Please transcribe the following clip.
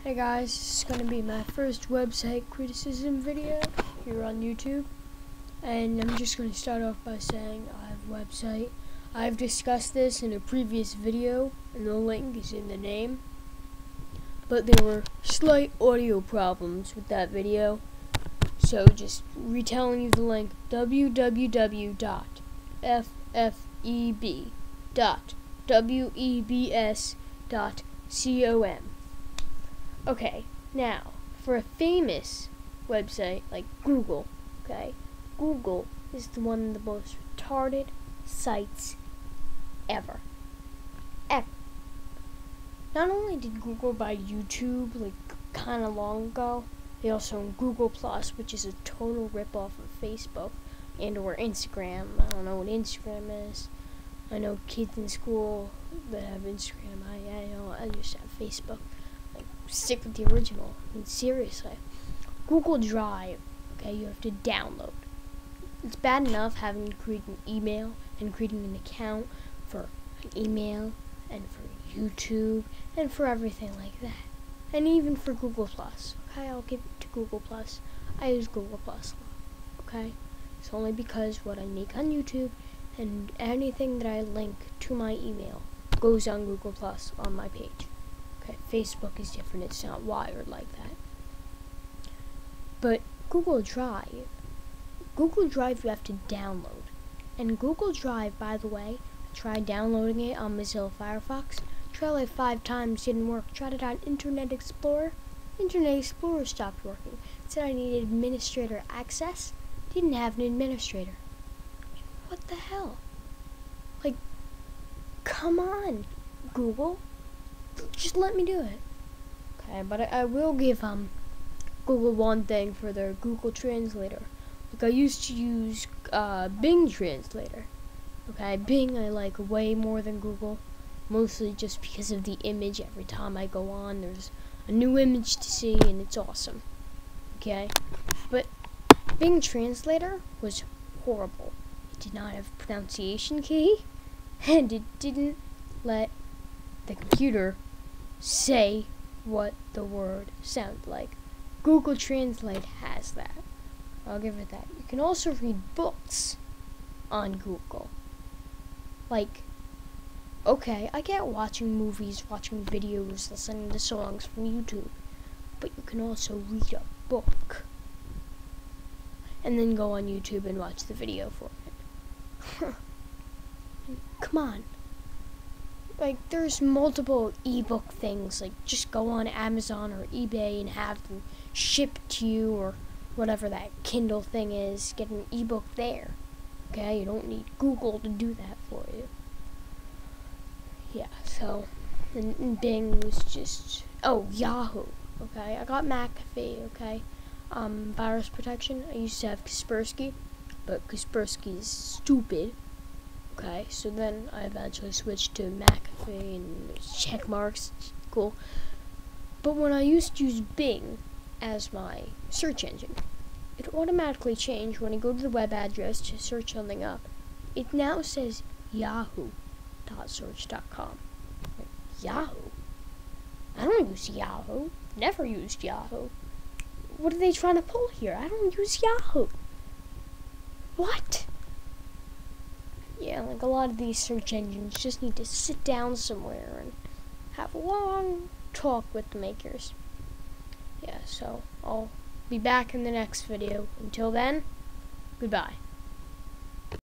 Hey guys, this is going to be my first website criticism video here on YouTube, and I'm just going to start off by saying I have a website. I've discussed this in a previous video and the link is in the name, but there were slight audio problems with that video, so just retelling you the link: www.ffeb.webs.com. Okay, now, for a famous website like Google, okay, Google is one of the most retarded sites ever. Not only did Google buy YouTube, like, kind of long ago, they also own Google+, which is a total ripoff of Facebook and or Instagram. I don't know what Instagram is. I know kids in school that have Instagram. I just have Facebook. Stick with the original. I mean, seriously. Google Drive, okay, you have to download. It's bad enough having to create an email and creating an account for an email and for YouTube and for everything like that. And even for Google+. Okay, I'll give it to Google+. I use Google+, okay? It's only because what I make on YouTube and anything that I link to my email goes on Google+ on my page. Okay, Facebook is different, it's not wired like that. But Google Drive you have to download. And Google Drive, by the way, I tried downloading it on Mozilla Firefox. Tried like 5 times, didn't work. Tried it on Internet Explorer. Internet Explorer stopped working. It said I needed administrator access. Didn't have an administrator. What the hell? Like, come on, Google. Just let me do it. Okay, but I will give Google one thing for their Google Translator. Like, I used to use Bing Translator. Okay, Bing I like way more than Google, mostly just because of the image. Every time I go on, there's a new image to see, and it's awesome. Okay, but Bing Translator was horrible. It did not have a pronunciation key, and it didn't let the computer say what the word sounded like. Google Translate has that. I'll give it that. You can also read books on Google. Like, okay, I get watching movies, watching videos, listening to songs from YouTube, but you can also read a book and then go on YouTube and watch the video for it. Come on. Like, there's multiple ebook things. Like, just go on Amazon or eBay and have them shipped to you, or whatever that Kindle thing is. Get an ebook there. Okay, you don't need Google to do that for you. Yeah, so, and Bing was just, oh, Yahoo. Okay, I got McAfee, okay. Virus protection. I used to have Kaspersky, but Kaspersky is stupid. Okay, so then I eventually switched to McAfee and check marks, cool. But when I used to use Bing as my search engine, it automatically changed when I go to the web address to search something up. It now says yahoo.search.com. Yahoo? I don't use Yahoo. Never used Yahoo. What are they trying to pull here? I don't use Yahoo. What? Yeah, like a lot of these search engines just need to sit down somewhere and have a long talk with the makers. Yeah, so I'll be back in the next video. Until then, goodbye.